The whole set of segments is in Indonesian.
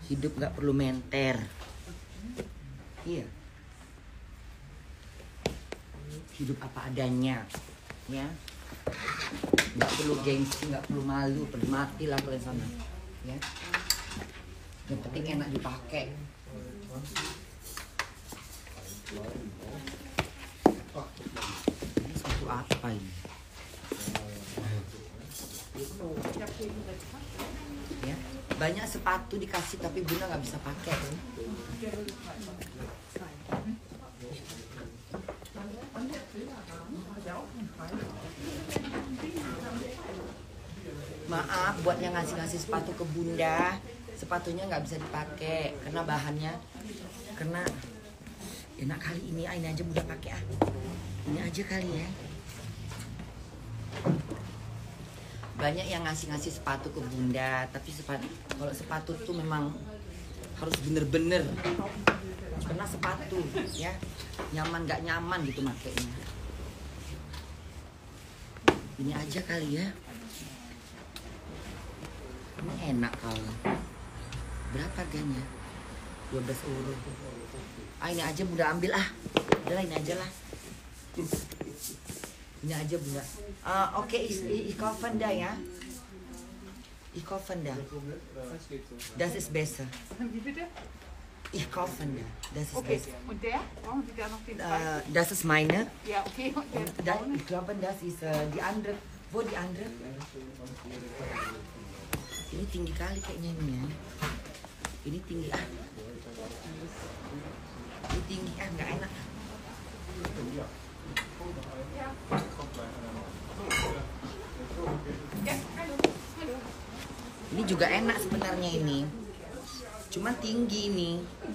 Hidup nggak perlu menter. Iya. Hidup apa adanya, ya. Nggak perlu gengsi, nggak perlu malu, perlu mati lah kalian sana, ya. Yang penting enak dipakai. Ini sepatu apa ini? Ya, banyak sepatu dikasih tapi Bunda nggak bisa pakai. Maaf buat yang ngasih sepatu ke Bunda, sepatunya nggak bisa dipakai karena bahannya, karena enak kali ini aja Bunda pakai ah. Ini aja kali ya. Banyak yang ngasih sepatu ke Bunda, tapi kalau sepatu tuh memang harus bener-bener karena sepatu ya nyaman nggak nyaman gitu makainya. Ini aja kali ya. Ini enak kalau. Berapa harganya? 12 euro. Ah ini aja Bunda ambil ah. Udah ini aja lah. Ini aja Bunda. Oke, ich kaufen da ya. Ich kaufen da. Das ist besser. Wie bitte? Ich kaufen da. Das ist Okay, besser. und der? Brauchen Sie da noch den zweiten? Das ist meine. Ja, okay. Und der Und dann, braune? ich glaube, das ist die andere. Wo die andere? Ini tinggi kali kayaknya ini ya. Ini tinggi ah. Ini tinggi ah, nggak enak. Ja, hallo. Hallo. Ini juga enak sebenarnya ini. Cuman tinggi ini.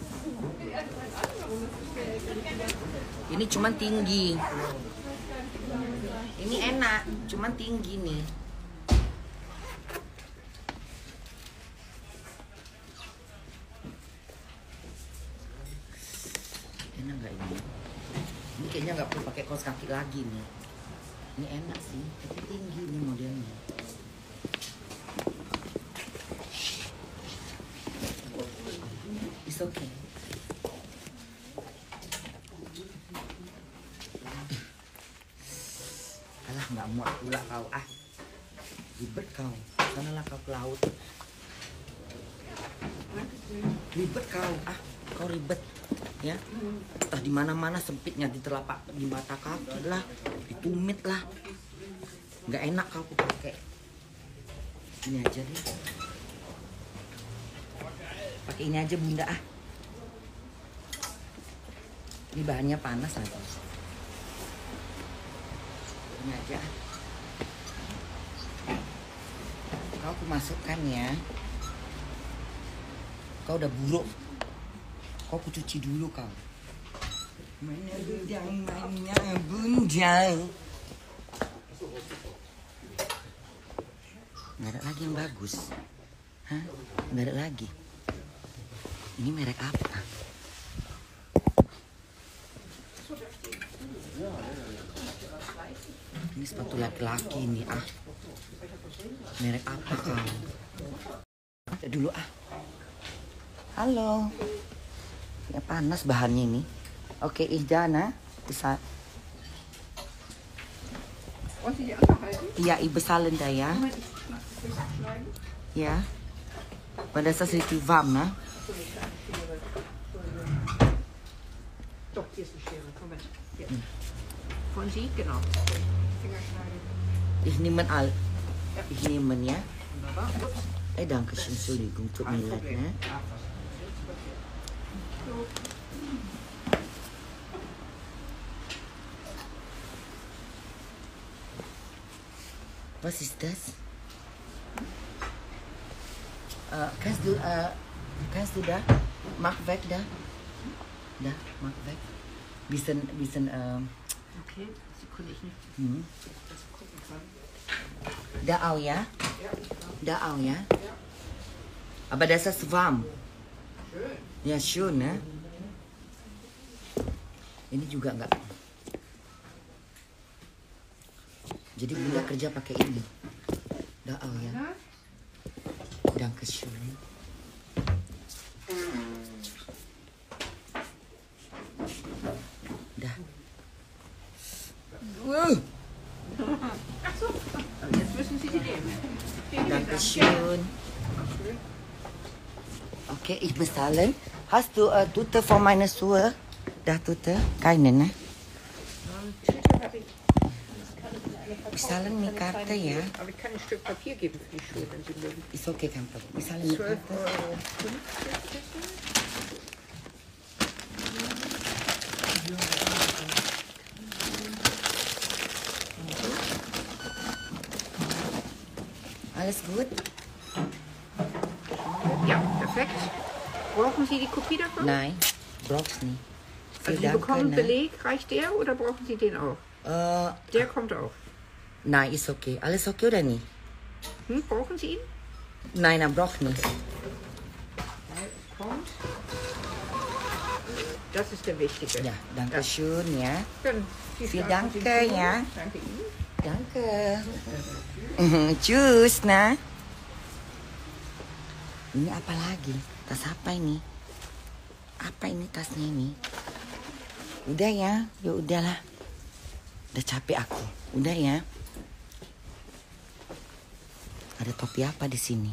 Ini cuman tinggi. Ini enak, cuman tinggi nih. Enak nggak ini? Ini kayaknya nggak perlu pakai kaos kaki lagi nih. Ini enak sih, tapi tinggi nih modelnya. It's okay. Alah nggak muat pula kau ah. Ribet kau. Sanalah kau ke laut. Ribet kau ah. Kau ribet ya. Entah di mana-mana sempitnya di telapak di mata kaki lah, di tumit lah. Nggak enak kau pakai. Ini aja deh. Pakai ini aja Bunda ah. Ini bahannya panas aja. Ini aja. Kau aku masukkan ya. Kau udah buruk. Kau aku cuci dulu kau. Mana bujang mainnya bunjang. Nggak ada lagi yang bagus. Hah? Nggak ada lagi. Ini merek apa? Ini sepatu laki-laki ini ah. Merek apa kau? Lihat dulu ah. Halo. Ya panas bahannya ini. Oke, Ihdana bisa. Wollen Sie die anhalten? Iya, bezahlen da ya. Moment, ich will abschneiden. Ja. Maar dat is richtig warm, ne? Doch, hier ist eine Schere. Moment. Hier. Von Sie? Genau. Finger schneiden. Ich nehme al. Ja. Ich nehme, ja. Wunderbar. Ups. Danke schön, Entschuldigung, tut mir leid, ne? So. Was ist das? Kannst du da? Mach weg da. Da, mach weg. Bisschen, Okay, Sekunde, ich nicht das gucken kann. da auch, ja? Ja. Da auch, ja? Aber das ist warm. Schön. Ya, schön, ne? Ini juga enggak. Jadi Bunda kerja pakai ini. Da auch, ya? Na? Dankeschön. Dankeschön. Okay, ich bezahlen. Hast du Tüte für meine Schuhe? Da Tüte? Keine, ne? Tüte habe ich. Bezahlen mit Karte, ja? Aber ich kann ein Stück Papier geben für die Schuhe, wenn Sie mögen. Ist okay, kein Problem. Bezahlen mit 12,50 Karte. Alles gut? Ja, perfekt. Brauchen Sie die Kopie davon? Nein, brauchst nicht. Also Sie bekommen Beleg, reicht der oder brauchen Sie den auch? Der kommt auch. Nein, ist okay. Alles okay oder nicht? Brauchen Sie ihn? Nein, er braucht nicht. Kommt. Das ist der wichtige. Ja, danke schön, ya. Dann Vielen Dank, ya. Danke Ihnen. Danke. Tschüss, nah. Ini apa lagi? Tas apa ini? Apa ini tasnya ini? Udah ya, ya udahlah. Udah capek aku. Udah ya. Ada topi apa di sini?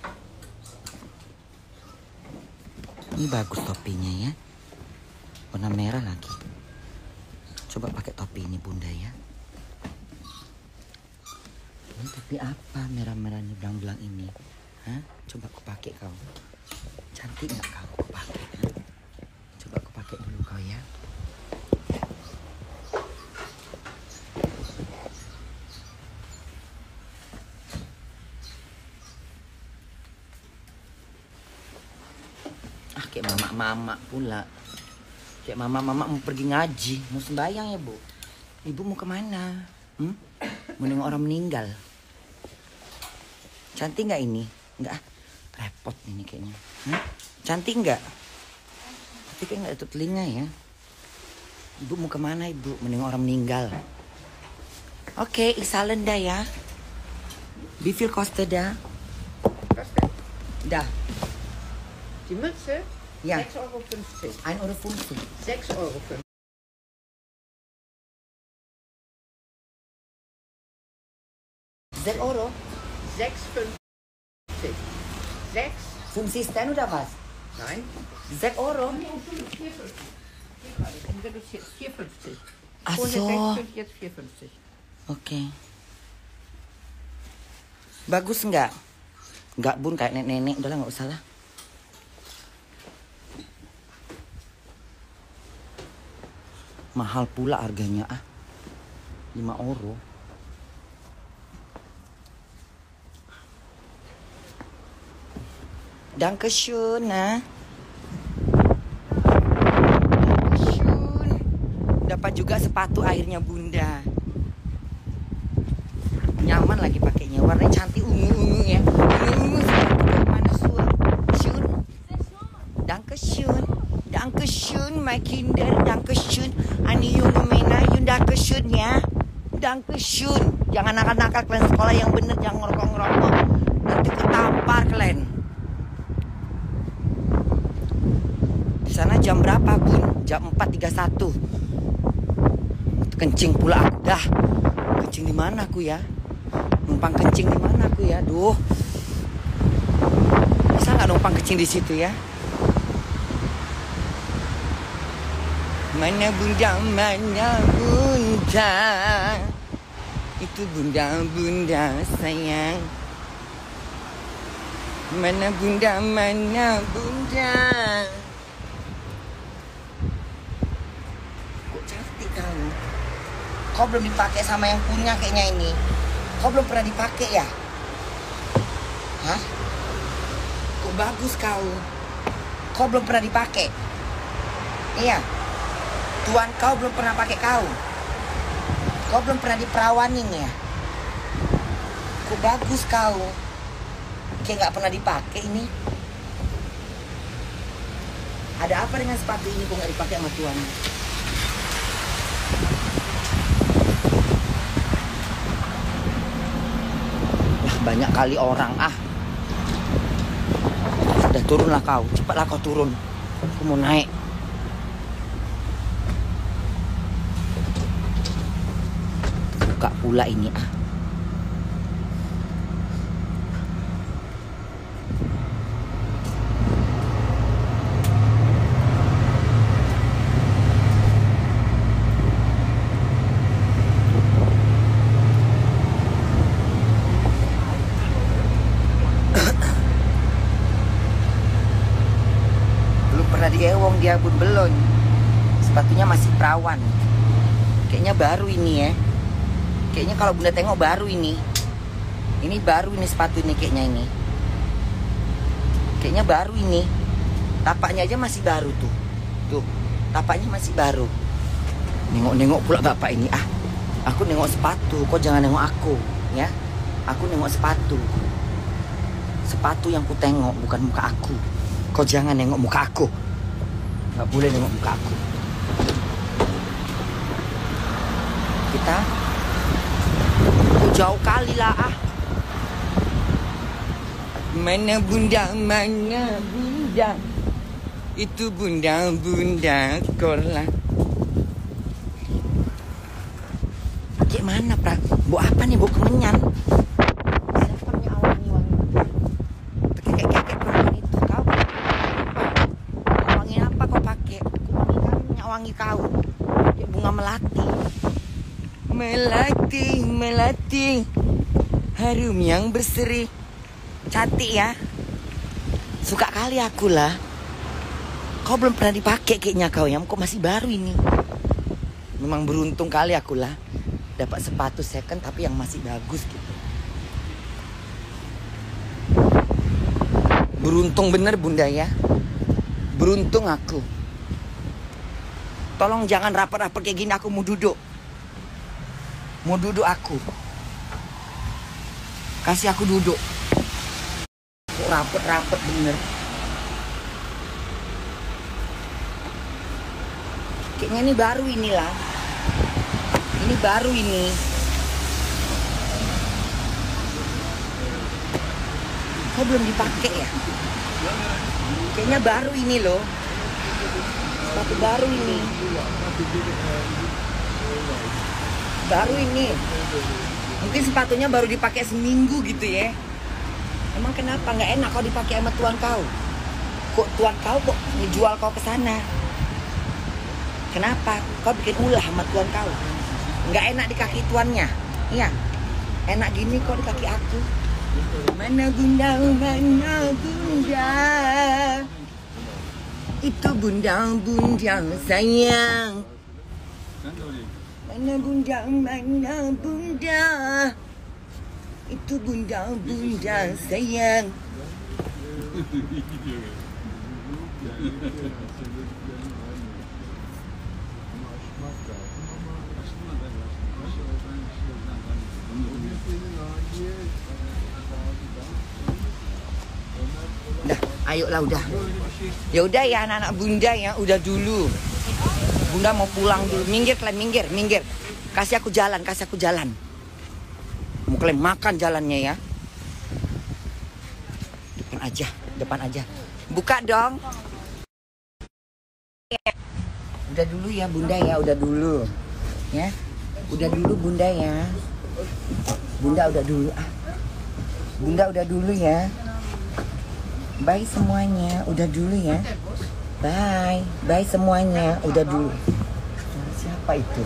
Ini bagus topinya ya. Warna merah lagi. Coba pakai topi ini bunda ya. Ini topi apa merah-merah ini belang-belang ini? Hah? Coba aku pakai kau. Cantik nggak kau aku pakai? Ha? Coba aku pakai dulu kau ya. Ah, kayak mama-mama pula. Kayak mama-mama mau pergi ngaji, mau sembahyang ya bu. Ibu mau kemana? Mau nengok orang meninggal. Cantik nggak ini? Nggak, repot ini kayaknya. Cantik nggak? Tapi kayak nggak tutup telinga ya. Ibu mau kemana ibu? Mau nengok orang meninggal. Oke, isalen dah ya. Wie viel kostet da? Was denn? Da. Die Mütze? Ja. 6,50 €. 1,50 €. 6,50 €. 6 Euro? 6,50. 6? 5 oder was? Nein. 6 Euro? 4,50. Reduziert 4,50. Ach Vorher so. 6,50, jetzt 4,50. Oke. Bagus nggak? Nggak bun, kayak nenek-nenek. Udahlah nggak usah lah. Mahal pula harganya 5 euro. Dankeschön, nah. Dankeschön. Dapat juga sepatu akhirnya bunda. Nyaman lagi pakainya, warnanya cantik ungu-ungu ya. Ungu-ungu sepatu mana suah. Schön. Dankeschön. Dankeschön, my Kinder. Dankeschön. Ani junge Männer, Dankeschön ya. Dankeschön. Jangan nakal-nakal kalian sekolah yang bener, jangan ngerokok-ngerokok. Nanti ketampar kalian. Di sana jam berapa, Bun? Jam 4.31. Kencing pula aku dah. Kencing di mana aku ya? Numpang kencing di mana aku ya? Duh. Bisa nggak numpang kencing di situ ya? Mana bunda, mana bunda? Itu bunda-bunda sayang. Mana bunda, mana bunda? Kok cantik kamu? Kau belum dipakai sama yang punya kayaknya ini. Kau belum pernah dipakai ya? Hah? Kok bagus kau? Kau belum pernah dipakai? Iya. Tuan kau belum pernah pakai kau. Kau belum pernah diperawanin ya? Kok bagus kau? Kayak nggak pernah dipakai ini. Ada apa dengan sepatu ini kok nggak dipakai sama tuan? Wah, banyak kali orang Udah turunlah kau, cepatlah kau turun. Aku mau naik. Buka pula ini dia pun belum. Sepatunya masih perawan. Kayaknya baru ini ya. Kayaknya kalau Bunda tengok baru ini. Ini baru ini sepatu ini kayaknya ini. Kayaknya baru ini. Tapaknya aja masih baru tuh. Tuh, tapaknya masih baru. Nengok-nengok pula bapak ini. Ah, aku nengok sepatu, kok jangan nengok aku, ya. Aku nengok sepatu. Sepatu yang ku tengok, bukan muka aku. Kau jangan nengok muka aku. Nggak boleh nengok muka aku. Kita jauh kali lah ah. Mana bunda, mana bunda? Itu bunda sekolah. Kayak mana pra? Bau apa nih? Bau kemenyan. Siapa punya wangi-wangi? Kekek perempuan itu kau. Wangi apa kau pakai? Wangi kan punya wangi kau. Kayak bunga melati. Melati, melati. Harum yang berseri. Cantik ya. Suka kali aku lah. Kau belum pernah dipakai kayaknya kau ya. Kok masih baru ini. Memang beruntung kali aku lah. Dapat sepatu second tapi yang masih bagus gitu. Beruntung bener bunda ya. Beruntung aku. Tolong jangan rapat-rapat kayak gini. Aku mau duduk. Mau duduk aku. Kasih aku duduk. Kok rapet-rapet bener. Kayaknya ini baru inilah. Ini baru ini. Kok belum dipakai ya? Kayaknya baru ini loh. Sepatu baru ini. Baru ini. Mungkin sepatunya baru dipakai seminggu gitu ya. Emang kenapa nggak enak kau dipakai sama tuan kau? Kok tuan kau kok ngejual kau ke sana? Kenapa? Kau bikin ulah sama tuan kau? Nggak enak di kaki tuannya. Iya. Enak gini kok di kaki aku. Mana bunda, mana bunda? Itu bunda sayang. Mana bunda? Itu bunda sayang. Dah, ayolah udah. Ya udah ya anak-anak bunda ya, udah dulu. Bunda mau pulang dulu. Minggir kalian, minggir. Kasih aku jalan. Mau kalian makan jalannya ya. Depan aja. Buka dong. Udah dulu ya bunda ya, udah dulu. Ya. Udah dulu bunda ya. Bunda udah dulu ah. Bunda udah dulu ya. Bye semuanya, udah dulu ya. Bye semuanya, udah dulu. Siapa itu?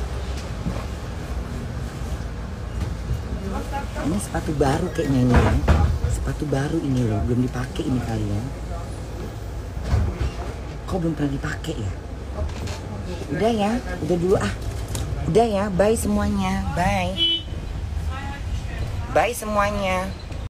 Ini sepatu baru kayaknya ini ya. Sepatu baru ini loh, belum dipakai ini kalian. Kok belum pernah dipakai ya? Udah ya, udah dulu ah. Udah ya, bye semuanya, bye semuanya.